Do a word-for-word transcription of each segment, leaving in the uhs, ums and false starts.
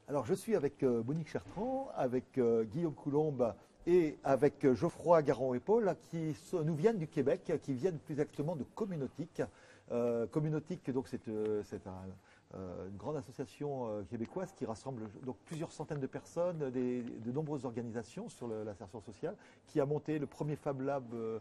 Alors, je suis avec euh, Monique Chertrand, avec euh, Guillaume Coulombe et avec euh, Geoffroy Garon-Épaule, qui so- nous viennent du Québec, qui viennent plus exactement de Communautique. Euh, Communautique, donc, c'est euh, c'est un, euh, une grande association euh, québécoise qui rassemble donc plusieurs centaines de personnes, des- de nombreuses organisations sur le- l'insertion sociale, qui a monté le premier Fab Lab euh,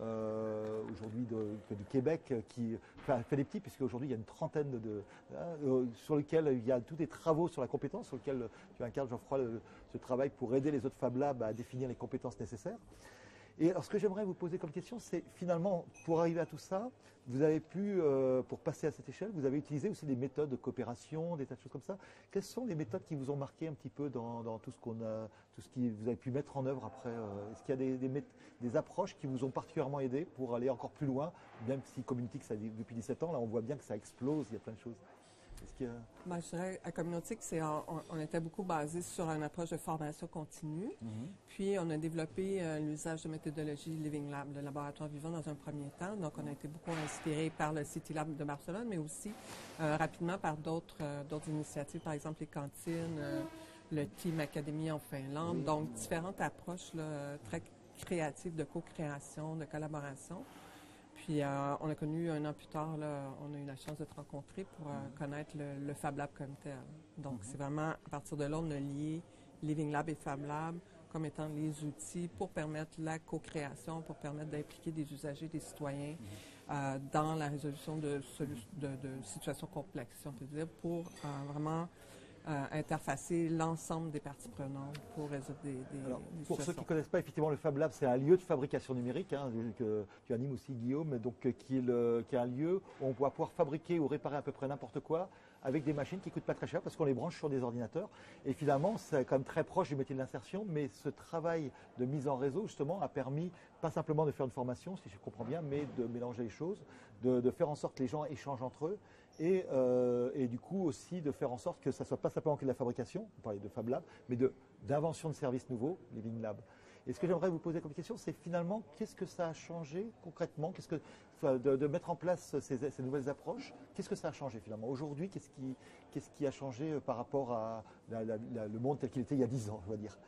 euh, aujourd'hui de- du Québec, qui enfin, fait des petits, puisque aujourd'hui il y a une trentaine de, hein, euh, sur lesquels il y a tous des travaux sur la compétence, sur lesquels tu incarnes, Geoffroy, le- ce travail pour aider les autres Fab Labs à définir les compétences nécessaires. Et alors, ce que j'aimerais vous poser comme question, c'est finalement, pour arriver à tout ça, vous avez pu, euh, pour passer à cette échelle, vous avez utilisé aussi des méthodes de coopération, des tas de choses comme ça. Quelles sont les méthodes qui vous ont marqué un petit peu dans, dans tout ce qu'on a, tout ce que vous avez pu mettre en œuvre après euh, Est-ce qu'il y a des, des, mét- des approches qui vous ont particulièrement aidé pour aller encore plus loin, même si Community, ça depuis dix-sept ans, là, on voit bien que ça explose, il y a plein de choses. Est-ce qu'il y a... Ben, je dirais, à Communautique, c'est, on, on était beaucoup basé sur une approche de formation continue. Mhm. Puis, on a développé euh, l'usage de méthodologie Living Lab, le laboratoire vivant, dans un premier temps. Donc, on a été beaucoup inspiré par le City Lab de Barcelone, mais aussi euh, rapidement par d'autres euh, d'autres initiatives, par exemple les cantines, euh, le Team Academy en Finlande. Oui. Donc, différentes approches là, très créatives de co-création, de collaboration. Puis, euh, on a connu un an plus tard, là, on a eu la chance de te rencontrer pour euh, connaître le, le Fab Lab comme tel. Donc, Mm-hmm. c'est vraiment, à partir de là, on a lié Living Lab et Fab Lab comme étant les outils pour permettre la co-création, pour permettre d'impliquer des usagers, des citoyens euh, dans la résolution de, solu- de, de situations complexes, si on peut dire, pour euh, vraiment euh, interfacer l'ensemble des parties prenantes pour résoudre des, des, Alors, des pour ceux situations. qui ne connaissent pas, effectivement, le Fab Lab, c'est un lieu de fabrication numérique, hein, que tu animes aussi, Guillaume, donc, euh, qui, est le- qui est un lieu où on va pouvoir fabriquer ou réparer à peu près n'importe quoi avec des machines qui ne coûtent pas très cher parce qu'on les branche sur des ordinateurs. Et finalement, c'est quand même très proche du métier de l'insertion, mais ce travail de mise en réseau, justement, a permis pas simplement de faire une formation, si je comprends bien, mais de mélanger les choses, de, de faire en sorte que les gens échangent entre eux et, euh, et du coup aussi de faire en sorte que ça ne soit pas simplement que de la fabrication, on parlait de Fab Lab, mais de d'invention de services nouveaux, Living Lab. Et ce que j'aimerais vous poser comme question, c'est finalement, qu'est-ce que ça a changé concrètement, qu'est-ce que, enfin, de, de mettre en place ces, ces nouvelles approches, qu'est-ce que ça a changé finalement aujourd'hui, qu'est-ce qui, qu'est-ce qui a changé par rapport à la- la- la- le monde tel qu'il était il y a dix ans, on va dire.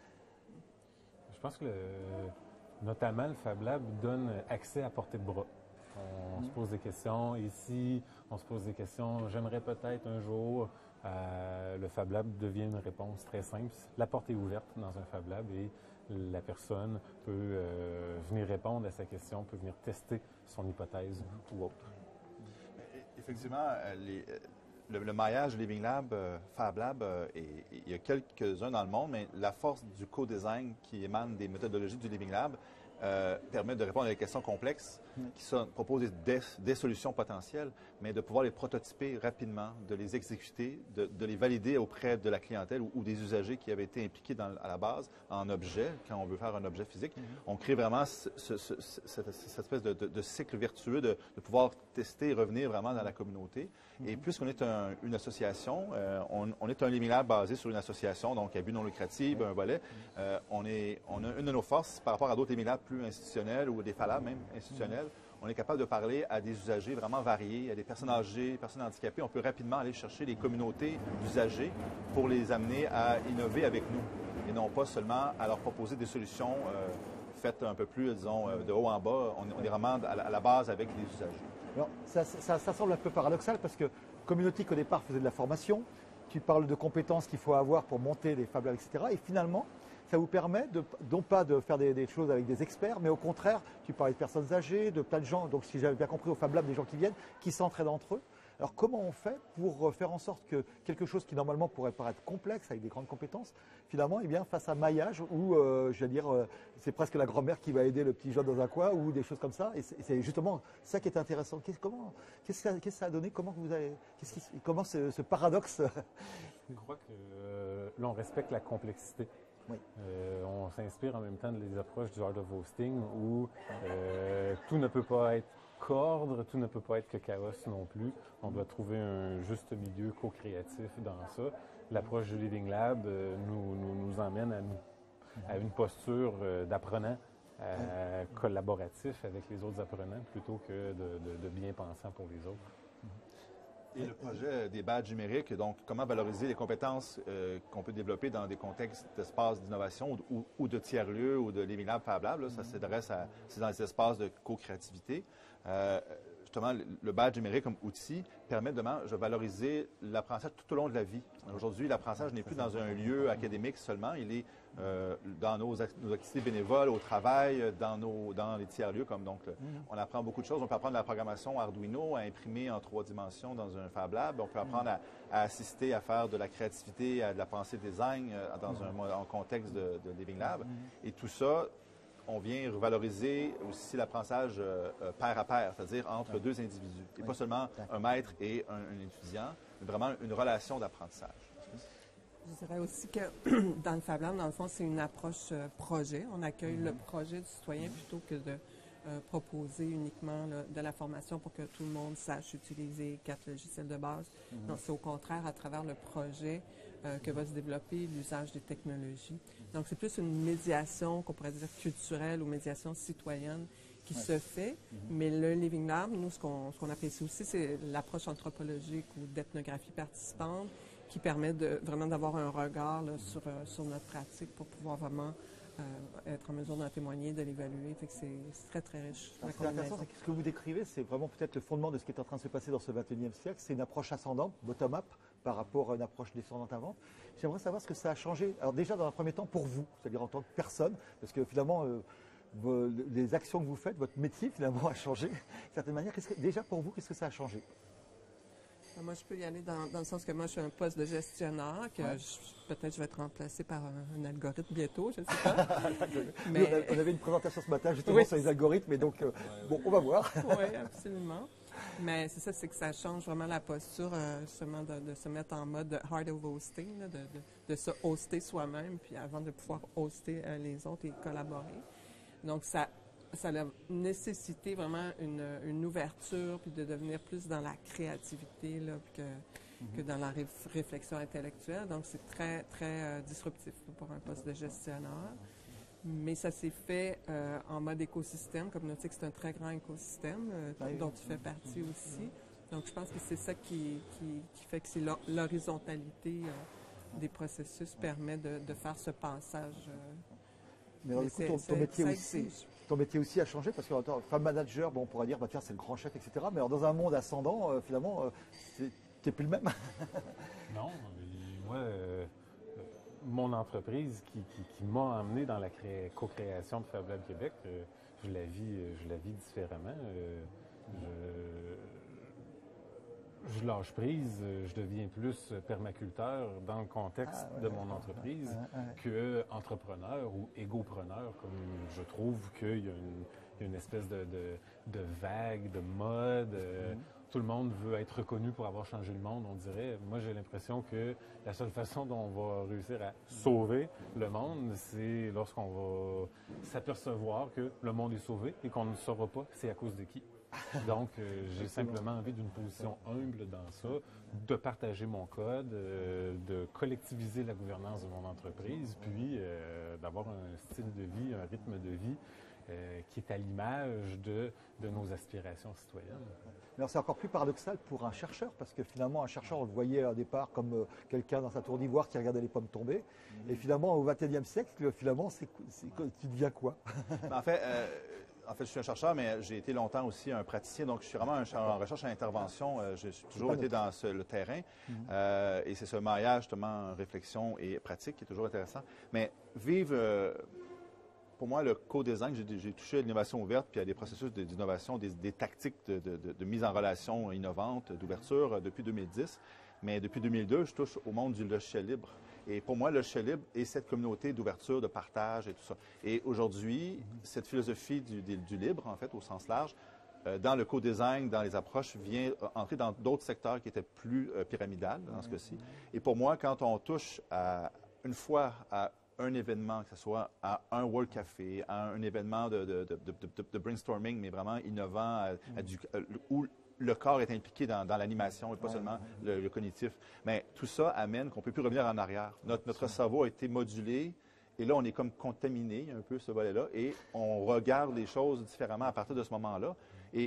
Je pense que le- notamment le Fab Lab donne accès à portée de bras. On Mm. se pose des questions ici, on se pose des questions. J'aimerais peut-être un jour, euh, le Fab Lab devient une réponse très simple. La porte est ouverte dans un Fab Lab et la personne peut euh, venir répondre à sa question, peut venir tester son hypothèse ou autre. Effectivement, euh, les, euh, le, le maillage Living Lab, euh, Fab Lab, euh, et- et il y a quelques-uns dans le monde, mais la force du co-design qui émane des méthodologies du Living Lab euh, permet de répondre à des questions complexes qui sont, proposent des, des solutions potentielles, mais de pouvoir les prototyper rapidement, de les exécuter, de, de les valider auprès de la clientèle ou, ou des usagers qui avaient été impliqués dans, à la base en objet, quand on veut faire un objet physique. On crée vraiment ce- ce- ce- cette, cette espèce de, de- de cycle vertueux de, de pouvoir tester et revenir vraiment dans la communauté. Et puisqu'on est un- une association, euh, on, on est un Living Lab basé sur une association, donc à but non lucratif, un volet. Euh, on, est, on a une de nos forces par rapport à d'autres Living Labs plus institutionnels ou des Fab Labs même institutionnels. On est capable de parler à des usagers vraiment variés, à des personnes âgées, des personnes handicapées. On peut rapidement aller chercher les communautés d'usagers pour les amener à innover avec nous et non pas seulement à leur proposer des solutions euh, faites un peu plus, disons, euh, de haut en bas. On, on est vraiment à la, à la base avec les usagers. Alors, ça, ça- ça semble un peu paradoxal parce que Communautique, au départ, faisait de la formation. Tu parles de compétences qu'il faut avoir pour monter des Fab Labs, et cetera. Et finalement, ça vous permet de, non pas de faire des, des choses avec des experts, mais au contraire, tu parlais de personnes âgées, de plein de gens, donc si j'avais bien compris au Fab Lab, des gens qui viennent, qui s'entraident entre eux. Alors comment on fait pour faire en sorte que quelque chose qui normalement pourrait paraître complexe, avec des grandes compétences, finalement, eh bien, face à maillage, où, euh, je veux dire, euh, c'est presque la grand-mère qui va aider le petit jeune dans un coin, ou des choses comme ça, et c'est c'est justement ça qui est intéressant. Qu'est-ce comment, qu'est-ce que ça, qu'est-ce que ça a donné, comment vous avez, qu'est-ce qui, comment ce, ce paradoxe Je crois que euh, là, on respecte la complexité. Oui. Euh, on s'inspire en même temps des approches du Art of Hosting où euh, tout ne peut pas être qu'ordre, tout ne peut pas être que chaos non plus. On doit trouver un juste milieu co-créatif dans ça. L'approche du Living Lab euh, nous, nous, nous emmène à, nous, à une posture euh, d'apprenant euh, collaboratif avec les autres apprenants plutôt que de, de, de bien pensant pour les autres. Et le projet des badges numériques, donc comment valoriser les compétences euh, qu'on peut développer dans des contextes d'espaces d'innovation ou, ou de tiers-lieux ou de Living Lab, Fab Lab, là, ça s'adresse à, c'est dans les espaces de co-créativité. Euh, justement, le badge numérique comme outil permet de, de valoriser l'apprentissage tout au long de la vie. Aujourd'hui, l'apprentissage n'est plus dans un lieu académique seulement, il est euh, dans nos, nos activités bénévoles, au travail, dans, nos, dans les tiers-lieux. Comme donc, le, mm-hmm. on apprend beaucoup de choses. On peut apprendre la programmation Arduino, à imprimer en trois dimensions dans un Fab Lab. On peut apprendre mm-hmm. à, à assister à faire de la créativité, à de la pensée design euh, dans mm-hmm. un, un contexte de, de Living Lab. Mm-hmm. Et tout ça, on vient valoriser aussi l'apprentissage euh, euh, pair à pair, c'est-à-dire entre oui. deux individus. Et oui. pas seulement un maître et un, un étudiant, mais vraiment une relation d'apprentissage. Je dirais aussi que dans le Fab Lab, dans le fond, c'est une approche euh, projet. On accueille mm-hmm. le projet du citoyen mm-hmm. plutôt que de euh, proposer uniquement là, de la formation pour que tout le monde sache utiliser quatre logiciels de base. Mm-hmm. Donc, c'est au contraire à travers le projet euh, que va se développer l'usage des technologies. Donc, c'est plus une médiation qu'on pourrait dire culturelle ou médiation citoyenne qui ouais. se fait. Mm-hmm. Mais le Living Lab, nous, ce qu'on, ce qu'on apprécie aussi, c'est l'approche anthropologique ou d'ethnographie participante qui permet de, vraiment d'avoir un regard là, sur, euh, sur notre pratique pour pouvoir vraiment euh, être en mesure d'en témoigner, de l'évaluer. Fait que c'est, c'est très, très riche. Alors, ce qui est intéressant, c'est que ce que vous décrivez, c'est vraiment peut-être le fondement de ce qui est en train de se passer dans ce vingt et unième siècle. C'est une approche ascendante, bottom-up, par rapport à une approche descendante avant. J'aimerais savoir ce que ça a changé. Alors déjà, dans un premier temps, pour vous, c'est-à-dire en tant que personne, parce que finalement, euh, vos, les actions que vous faites, votre métier, finalement, a changé. D'une certaine manière, qu'est-ce que, déjà pour vous, qu'est-ce que ça a changé? Moi, je peux y aller dans, dans le sens que moi, je suis un poste de gestionnaire, que ouais. je, peut-être je vais être remplacé par un, un algorithme bientôt, je ne sais pas. Mais... on avait une présentation ce matin justement oui. sur les algorithmes, et donc, euh, ouais, bon, on va voir. Oui, absolument. Mais c'est ça, c'est que ça change vraiment la posture, euh, justement, de, de se mettre en mode hard of hosting, là, de, de, de se hoster soi-même, puis avant de pouvoir hoster euh, les autres et collaborer. Donc, ça... ça a nécessité vraiment une, une ouverture, puis de devenir plus dans la créativité là, que, mm-hmm. que dans la ré réflexion intellectuelle. Donc, c'est très, très euh, disruptif là, pour un poste de gestionnaire. Mais ça s'est fait euh, en mode écosystème. Communautique, c'est un très grand écosystème euh, oui. dont tu fais partie mm-hmm. aussi. Donc, je pense que c'est ça qui, qui, qui fait que c'est l'horizontalité euh, des processus permet de, de faire ce passage. Euh, mais alors, du coup, ton, ton métier aussi... Ton métier aussi a changé parce que en femme manager, bon, on pourrait dire, bah, tiens, c'est le grand chef, et cetera. Mais alors, dans un monde ascendant, euh, finalement, euh, tu n'es plus le même. Non, moi, euh, mon entreprise qui, qui, qui m'a emmené dans la co-création de Fab Lab Québec, euh, je la vis, je la vis différemment. Euh, je, je lâche prise, je deviens plus permaculteur dans le contexte ah, ouais, de mon entreprise ouais, ouais. qu'entrepreneur ou égopreneur, comme je trouve qu'il y a une, il y a une espèce de, de, de vague, de mode. Euh, mm-hmm. Tout le monde veut être reconnu pour avoir changé le monde, on dirait. Moi, j'ai l'impression que la seule façon dont on va réussir à sauver le monde, c'est lorsqu'on va s'apercevoir que le monde est sauvé et qu'on ne saura pas c'est à cause de qui. Donc, euh, j'ai simplement envie d'une position humble dans ça, de partager mon code, euh, de collectiviser la gouvernance de mon entreprise, puis euh, d'avoir un style de vie, un rythme de vie euh, qui est à l'image de, de nos aspirations citoyennes. Mais c'est encore plus paradoxal pour un chercheur, parce que finalement, un chercheur, on le voyait au départ comme euh, quelqu'un dans sa tour d'ivoire qui regardait les pommes tomber. Mmh. Et finalement, au vingt et unième siècle, finalement, c'est, c'est, tu deviens quoi? En fait, euh, En fait, je suis un chercheur, mais j'ai été longtemps aussi un praticien, donc je suis vraiment un, en recherche et intervention. Euh, j'ai toujours été dans ce, le terrain, mm-hmm. euh, et c'est ce maillage, justement, réflexion et pratique qui est toujours intéressant. Mais vivre, euh, pour moi, le co-design, j'ai, j'ai touché à l'innovation ouverte, puis à des processus d'innovation, des, des tactiques de, de, de, de mise en relation innovantes, d'ouverture, euh, depuis deux mille dix. Mais depuis deux mille deux, je touche au monde du logiciel libre. Et pour moi, le logiciel libre est cette communauté d'ouverture, de partage et tout ça. Et aujourd'hui, mm-hmm. cette philosophie du, du, du libre, en fait, au sens large, euh, dans le co-design, dans les approches, vient euh, entrer dans d'autres secteurs qui étaient plus euh, pyramidales, dans ce cas-ci. Et pour moi, quand on touche à, une fois à un événement, que ce soit à un World Café, à un événement de, de, de, de, de brainstorming, mais vraiment innovant, à, à du, à, où le corps est impliqué dans, dans l'animation et pas seulement le, le cognitif. Mais tout ça amène qu'on ne peut plus revenir en arrière. Notre, notre cerveau a été modulé et là, on est comme contaminé un peu ce volet-là et on regarde les choses différemment à partir de ce moment-là. Et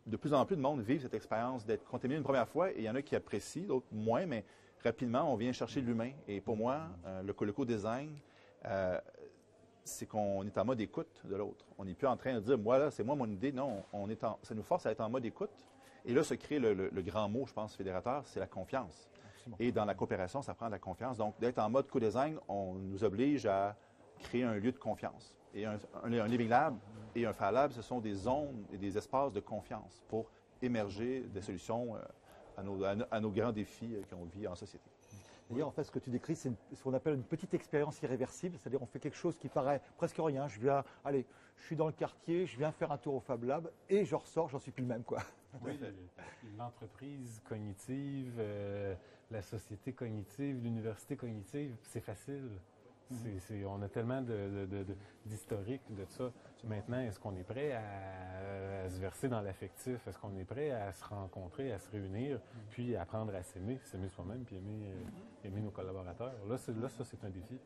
de plus en plus de monde vivent cette expérience d'être contaminé une première fois, et il y en a qui apprécient, d'autres moins, mais rapidement, on vient chercher l'humain. Et pour moi, euh, le, le co-design, euh, c'est qu'on est en mode écoute de l'autre. On n'est plus en train de dire, moi, là, c'est moi mon idée. Non, on est en, ça nous force à être en mode écoute. Et là se crée le, le, le grand mot, je pense, fédérateur, c'est la confiance. Absolument. Et dans la coopération, ça prend de la confiance. Donc, d'être en mode co-design, on nous oblige à créer un lieu de confiance. Et un, un, un Living Lab et un Fab Lab, ce sont des zones et des espaces de confiance pour émerger des solutions euh, à, nos, à, à nos grands défis euh, qu'on vit en société. D'ailleurs, en fait, ce que tu décris, c'est ce qu'on appelle une petite expérience irréversible. C'est-à-dire, on fait quelque chose qui paraît presque rien. Je viens, allez, je suis dans le quartier, je viens faire un tour au Fab Lab et je ressors, j'en suis plus le même, quoi. Oui, l'entreprise cognitive, euh, la société cognitive, l'université cognitive, c'est facile. C'est, c'est, on a tellement de, de, de, d'historique de ça. Maintenant, est-ce qu'on est prêt à, à se verser dans l'affectif? Est-ce qu'on est prêt à se rencontrer, à se réunir, puis apprendre à s'aimer, s'aimer soi-même, puis aimer, euh, aimer nos collaborateurs? Là, c'est, là, ça, c'est un défi.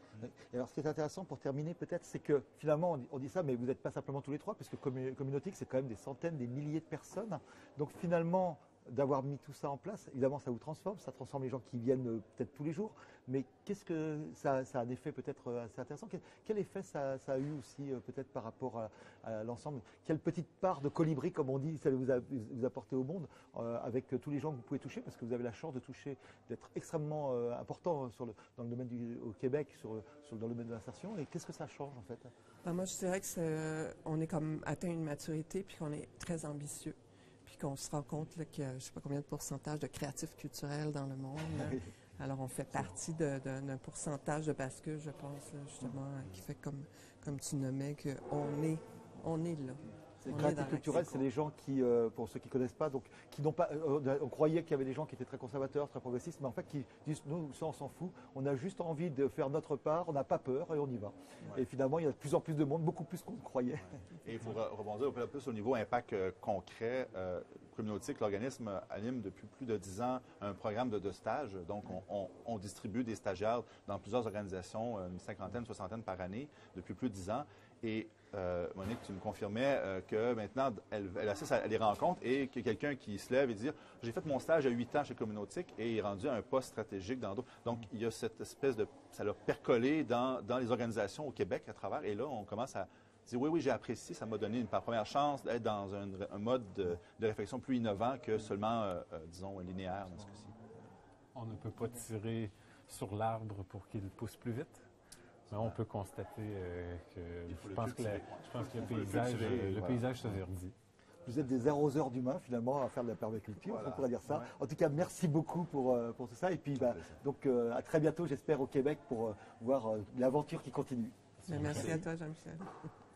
Et alors, ce qui est intéressant pour terminer, peut-être, c'est que finalement, on dit, on dit ça, mais vous n'êtes pas simplement tous les trois, puisque Communautique, c'est quand même des centaines, des milliers de personnes. Donc, finalement, d'avoir mis tout ça en place, évidemment, ça vous transforme, ça transforme les gens qui viennent euh, peut-être tous les jours, mais qu'est-ce que ça, ça a un effet peut-être assez intéressant. Quel, quel effet ça, ça a eu aussi euh, peut-être par rapport à, à l'ensemble? Quelle petite part de colibri, comme on dit, ça vous, a, vous apportez au monde euh, avec euh, tous les gens que vous pouvez toucher, parce que vous avez la chance de toucher, d'être extrêmement euh, important sur le, dans le domaine du au Québec, sur, sur, dans le domaine de l'insertion. Et qu'est-ce que ça change en fait? Ben, moi, je dirais que c'est, on est comme atteint une maturité, puis qu'on est très ambitieux. Puis qu'on se rend compte là, qu'il y a, je ne sais pas combien de pourcentage de créatifs culturels dans le monde. Oui. Alors, on fait partie de, de, d'un pourcentage de bascule, je pense, là, justement, qui fait comme, comme tu nommais, qu'on est, on est là. Les créatifs culturels, c'est les gens qui, euh, pour ceux qui ne connaissent pas, donc, qui n'ont pas, euh, on croyait qu'il y avait des gens qui étaient très conservateurs, très progressistes, mais en fait qui disent, nous, ça on s'en fout, on a juste envie de faire notre part, on n'a pas peur et on y va. Ouais. Et finalement, il y a de plus en plus de monde, beaucoup plus qu'on croyait. Ouais. Et il faut rebondir un peu plus au niveau impact euh, concret. Euh, Communautique, l'organisme anime depuis plus de dix ans un programme de, de stage. Donc, on, on, on distribue des stagiaires dans plusieurs organisations, une cinquantaine, soixantaine par année, depuis plus de dix ans. Et euh, Monique, tu me confirmais euh, que maintenant, elle, elle assiste à des rencontres et que quelqu'un qui se lève et dit « J'ai fait mon stage à huit ans chez Communautique et est rendu à un poste stratégique dans d'autres. » Donc, il y a cette espèce de... Ça l'a percolé dans, dans les organisations au Québec à travers. Et là, on commence à dire « Oui, oui, j'ai apprécié. Ça m'a donné une première chance d'être dans un, un mode de, de réflexion plus innovant que seulement, euh, euh, disons, linéaire dans ce cas-ci. » On ne peut pas tirer sur l'arbre pour qu'il pousse plus vite. Mais on peut constater euh, que je pense que, la, je pense que le paysage, le, le voilà. paysage se verdit. Vous êtes des arroseurs d'humains finalement à faire de la permaculture, voilà. On pourrait dire ça. Ouais. En tout cas, merci beaucoup pour, pour tout ça. Et puis, bah, donc, euh, à très bientôt, j'espère, au Québec pour euh, voir euh, l'aventure qui continue. Merci, merci à toi, Jean-Michel.